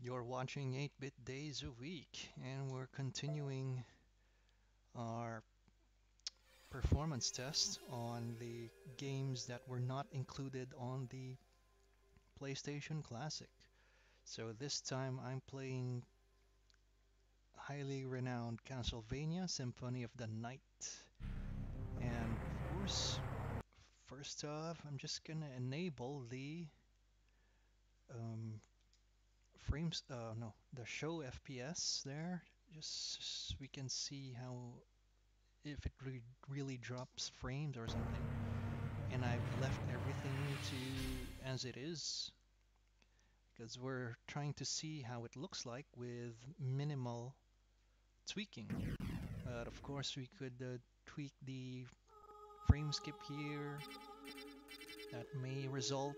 You're watching 8-Bit Days a Week, and we're continuing our performance test on the games that were not included on the PlayStation Classic. So this time I'm playing highly renowned Castlevania Symphony of the Night. And of course, first off, I'm just gonna enable the um, frames, no, the show FPS there, just so we can see how if it really drops frames or something. And I've left everything to as it is because we're trying to see how it looks like with minimal tweaking. But of course we could tweak the frame skip here. That may result,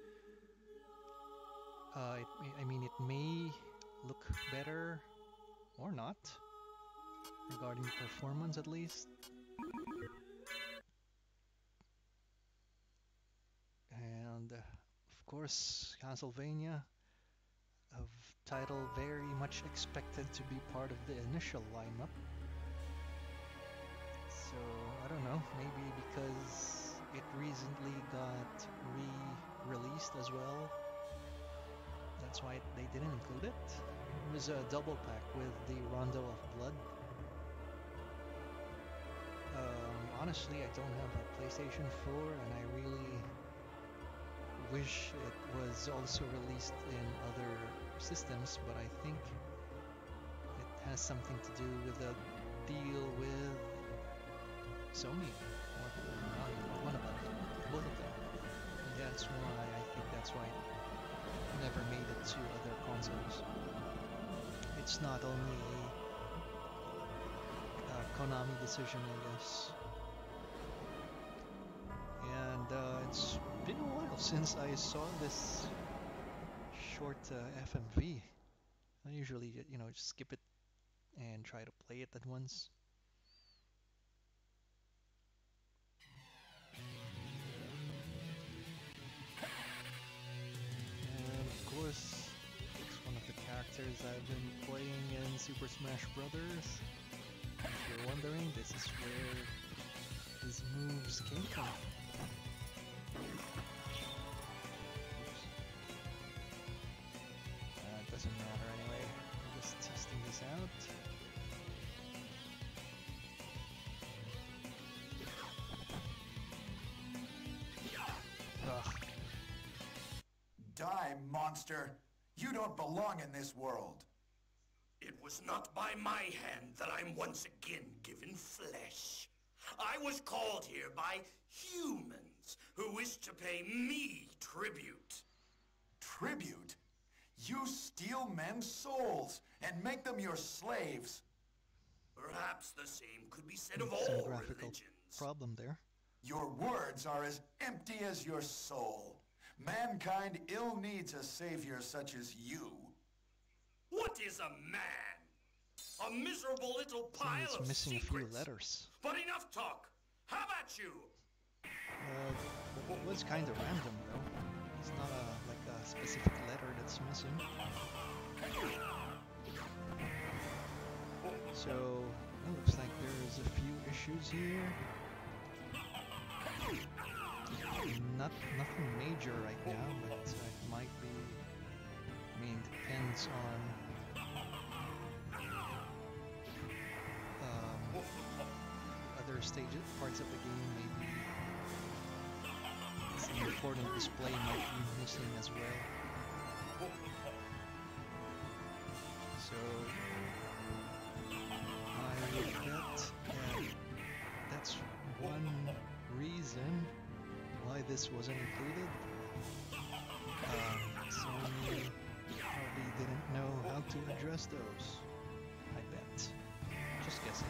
I mean it may look better or not regarding performance at least. And of course, Castlevania of title very much expected to be part of the initial lineup. So I don't know, maybe because it recently got re-released as well. That's why they didn't include it. It was a double pack with the Rondo of Blood. Honestly, I don't have a PlayStation 4, and I really wish it was also released in other systems, but I think it has something to do with a deal with Sony or one of them, both of them. And that's why I think that's why it never made it to other consoles. It's not only a Konami decision, I guess. And it's been a while since I saw this short FMV. I usually, just skip it and try to play it at once. And of course, it's one of the characters I've been playing in Super Smash Brothers. If you're wondering, this is where his moves came from. It doesn't matter anyway. I'm just testing this out. Ugh. Die, monster! You don't belong in this world! It was not by my hand that I'm once again given flesh. I was called here by humans who wish to pay me tribute. Tribute? You steal men's souls and make them your slaves. Perhaps the same could be said of Some all graphical religions. problem there. Your words are as empty as your soul. Mankind ill needs a savior such as you. What is a man? A miserable little pile It's of missing secrets. a few letters. But enough talk. How about you? It was kind of random though. It's not like a specific letter that's missing. So it looks like there's a few issues here. Nothing major right now, but it might be. I mean, depends on other stages, parts of the game. Maybe some important display might be missing as well. So I would bet that that's one reason why this wasn't included. Sony probably didn't know how to address those. I bet. Just guessing.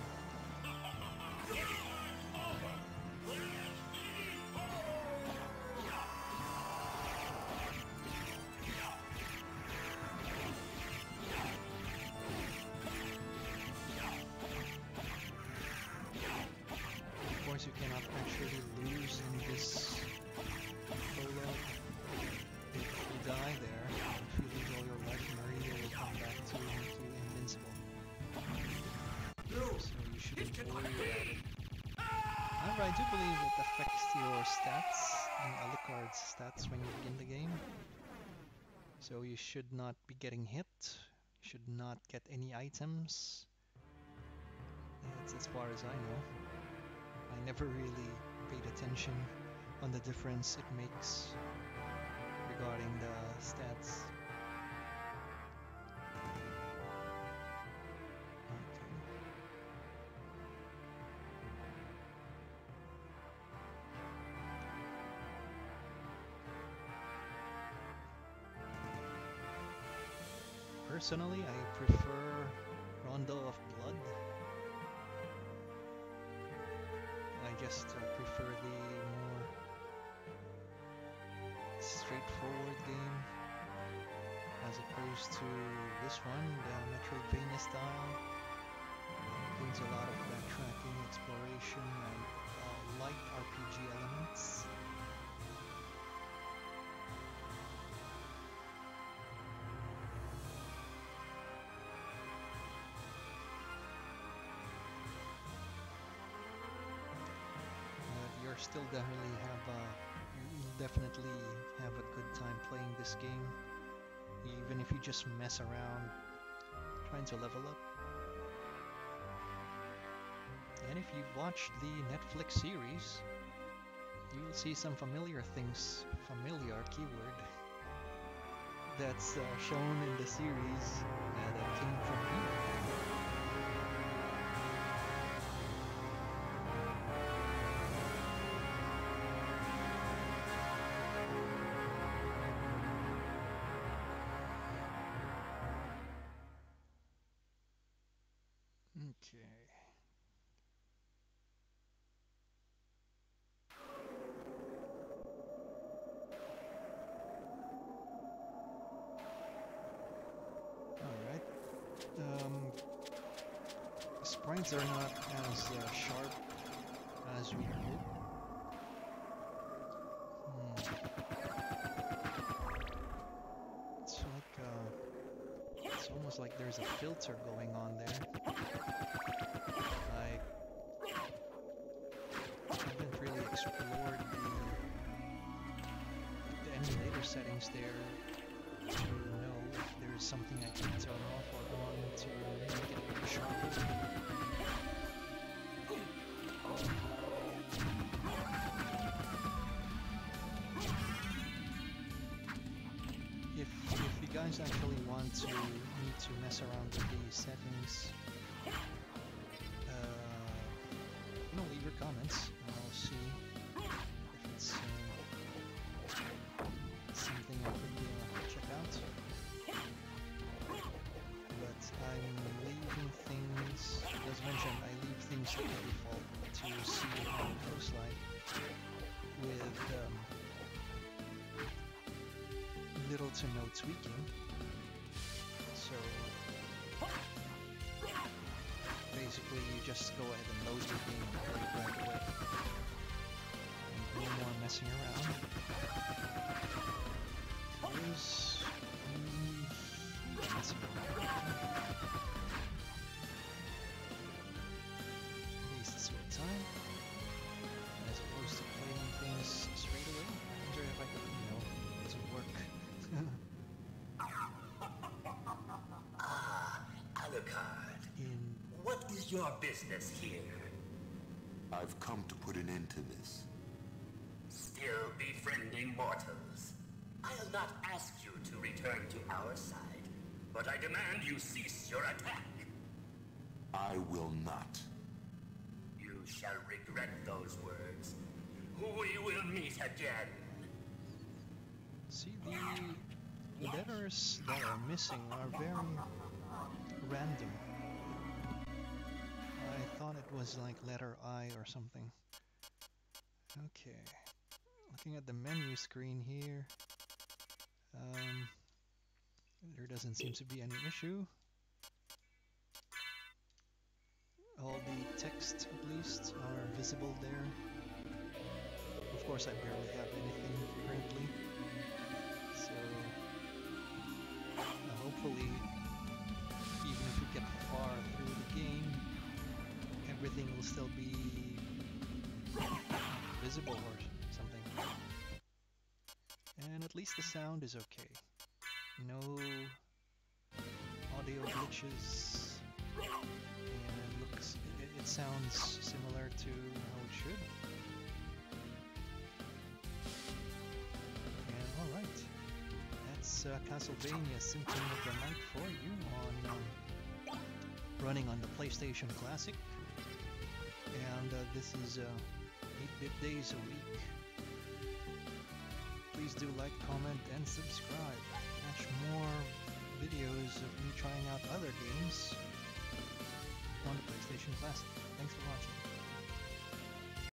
Of course, you cannot actually lose in this prologue. If you die there, if you lose all your legendary I do believe it affects your stats and Alucard's stats when you begin the game. So you should not be getting hit, you should not get any items. That's as far as I know. I never really paid attention on the difference it makes regarding the stats. Personally, I prefer Rondo of Blood. I just prefer the more straightforward game as opposed to this one, the Metroidvania style. It includes a lot of backtracking, exploration, and light RPG elements. Still definitely have a good time playing this game, even if you just mess around trying to level up. And if you've watched the Netflix series, you'll see some familiar things, familiar keyword, that's shown in the series that came from here. Okay. Alright. Sprites are not as sharp as we hope. It's like it's almost like there's a filter going on there. I haven't really explored the emulator settings there to know if there's something I can turn off or on to make it look sharper. If you guys actually want me to mess around with the settings, leave your comments and I'll see if it's something I could check out. But I'm leaving things, as mentioned, I leave things at the default to see how it goes like with little to no tweaking. So basically you just go ahead and load your game and play it right away. And no more messing around. Here's messing around. Wastes your time. As opposed to playing things straight away. I wonder if I could, it doesn't work. Alucard. What is your business here? I've come to put an end to this. Still befriending mortals. I'll not ask you to return to our side, but I demand you cease your attack. I will not. You shall regret those words. We will meet again. See, the letters that are missing are very random. I thought it was like letter I or something. Okay. Looking at the menu screen here, there doesn't seem to be any issue. All the text, at least, are visible there. Of course, I barely have anything currently, so hopefully, even if we get far through the game, everything will still be invisible or something. And at least the sound is okay. No audio glitches. And it sounds similar to how it should. And alright, that's Castlevania Symphony of the Night for you on running on the PlayStation Classic. And this is 8-bit days a week. Please do like, comment, and subscribe. Catch more videos of me trying out other games on the PlayStation Classic. Thanks for watching.